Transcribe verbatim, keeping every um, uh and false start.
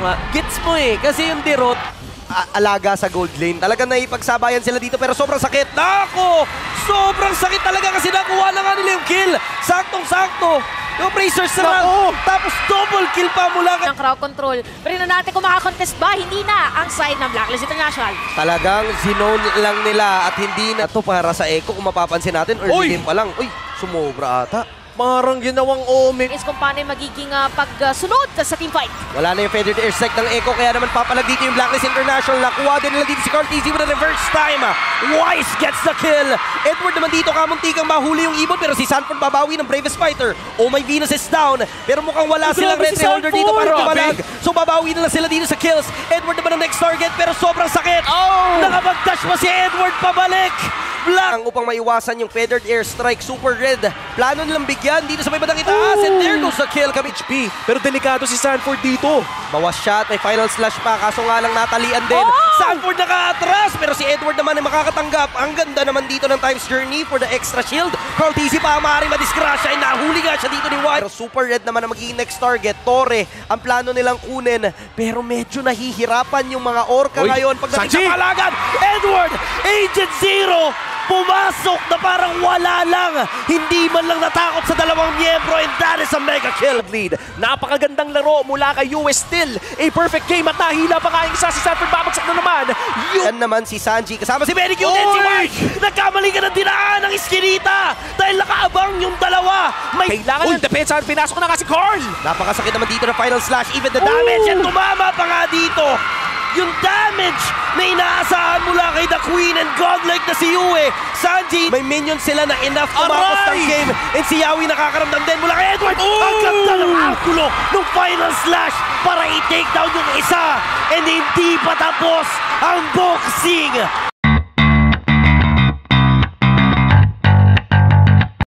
nga. Gets mo eh. Kasi yung derot, alaga sa gold lane. Talagang naipagsabayan sila dito pero sobrang sakit. Nako! Sobrang sakit talaga kasi nakuha na nga nila yung kill. Saktong-sakto. Yung Bracers naman. Tapos double kill pa mula ka. Ng crowd control. Pero na natin kung makakontest ba, hindi na ang side ng Blacklist International. Talagang zinone lang nila at hindi na to para sa Echo kung mapapansin natin. Early game pa lang. Uy, sumobra ata. Parang ginawang Omen. Is kung paano yung magiging uh, pagsunod sa team fight. Wala na yung feathered airstrike ng Echo kaya naman papalag dito yung Blacklist International. Nakuha din nila dito si Carteezy with the reverse time. Wise gets the kill. Edward naman dito kamuntikang mahuli yung ibon pero si Sanford babawi ng Bravest Fighter. Oh my Venus is down. Pero mukhang wala silang red si holder dito para Sanford. tumalag. So babawi na lang sila dito sa kills. Edward naman ang next target pero sobrang sakit. Oh! Nakapag-dash pa si Edward pabalik. Black ang upang maiwasan yung feathered airstrike. Super red. Plano nilang bigyan dito sa may bandang itaas. And there goes the kill kami H P. Pero delikado si Sanford dito. Bawas shot, may final slash pa. Kaso nga lang natalian din. Oh! Sanford naka-atras. Pero si Edward naman ay makakatanggap. Ang ganda naman dito ng Time's Journey for the extra shield. Carteezy pa maaaring madisgrasya. Ay nahuli nga siya dito ni White. Pero super red naman ang magiging next target. Torre ang plano nilang kunin. Pero medyo nahihirapan yung mga Orca Uy, ngayon. Pagdating Sanji! sa palagan, Edward, Agent Zero, pumasok na parang wala lang. Hindi man lang natakot sa dalawang miyembro and that is a mega kill lead. Napakagandang laro mula kay U S Steel. A perfect game at nahila pa nga yung isa si Sanford. Babagsak na naman. Yan naman si Sanji kasama si Benny Q din si White. Nagkamali ka ng dinaan ng Iskinita dahil nakaabang yung dalawa. May Kailangan ng depensa. Pinasok na nga si Carl. napakasakit naman dito ng final slash. Even the damage and tumama pa nga dito. Yung damage na inaasahan mula kay The Queen and godlike na si Yue. Sanji, may minions sila na enough tumapos ng game. And si Yawi nakakaramdam din mula kay Edward. Ang ganda ng anggulo ng final slash para i-take down yung isa. And hindi pa tapos ang boxing.